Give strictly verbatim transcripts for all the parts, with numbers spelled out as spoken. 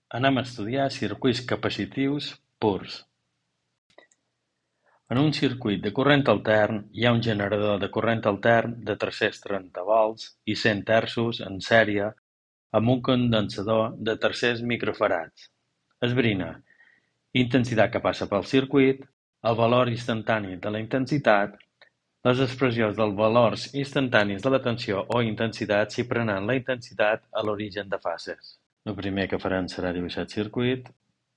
Anem a estudiar circuits capacitius purs. En un circuit de corrent altern hi ha un generador de corrent altern de tres-cents trenta volts i cent terços en sèrie amb un condensador de tres-cents microfarads. Esbrina intensitat que passa pel circuit, el valor instantani de la intensitat, les expressions dels valors instantanis de la tensió o intensitat si prenen la intensitat a l'origen de fases. El primer que farem serà dibuixar el circuit.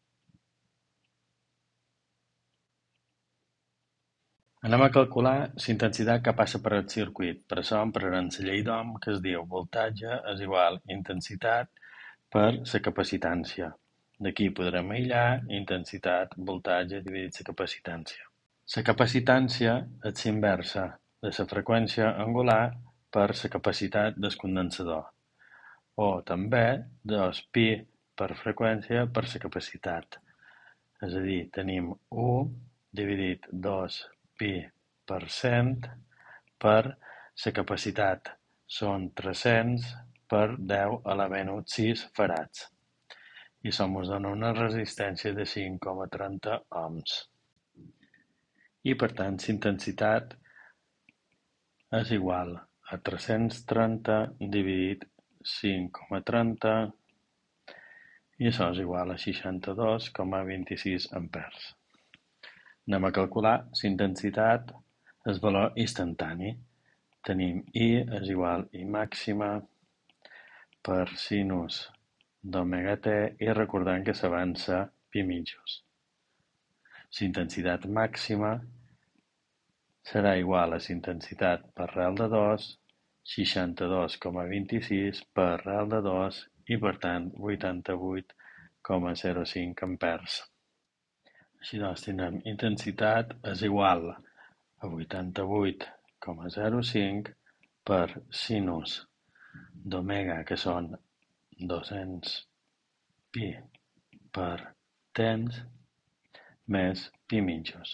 Anem a calcular la intensitat que passa per el circuit. Per això emprarem la llei d'Ohm, que es diu voltatge és igual a intensitat per la capacitància. D'aquí podrem aïllar intensitat, voltatge dividit la capacitància. La capacitància és la inversa de la freqüència angular per la capacitat del condensador, o també dos pi per freqüència per la capacitat. És a dir, tenim u dividit dos pi per cent per la capacitat. Són tres-cents per deu a la menys sis farads. I això ens dona una resistència de cinc coma trenta ohms. I per tant, la intensitat és igual a tres-cents trenta dividit cinc coma trenta i això és igual a seixanta-dos coma vint-i-sis amperes. Anem a calcular la intensitat, el valor instantani. Tenim I és igual a I màxima per sinus d'omega t i recordem que s'avança pi mitjos. La intensitat màxima serà igual a la intensitat per rel de dos, seixanta-dos coma vint-i-sis per rel de dos i per tant vuitanta-vuit coma zero cinc amperes. Així doncs tindrem intensitat és igual a vuitanta-vuit coma zero cinc per sinus d'omega, que són dos-cents pi per tens, més pi mitjos.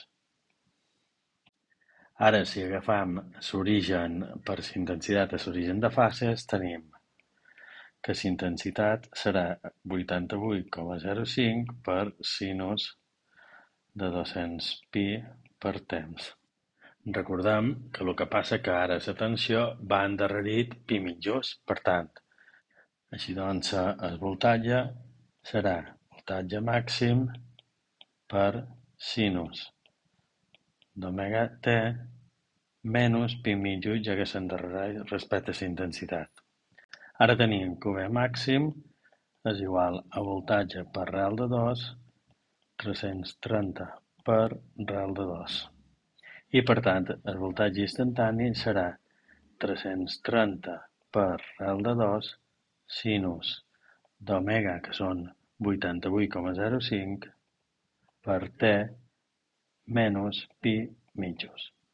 Ara, si agafam l'origen per la intensitat a l'origen de fases, tenim que la intensitat serà vuitanta-vuit coma zero cinc per sinus de dos-cents pi per temps. Recordem que el que passa que ara la tensió va endarrerit pi mitjos, per tant, així doncs el voltatge serà voltatge màxim per sinus d'omega t menys pi mitjos, ja que s'endarrereix respecte a la intensitat. Ara tenim que V màxim és igual a voltatge per rel de dos, tres-cents trenta per rel de dos. I per tant, el voltatge instantani serà tres-cents trenta per rel de dos sinus d'omega, que són vuitanta-vuit coma zero cinc, per t menys pi mitjos.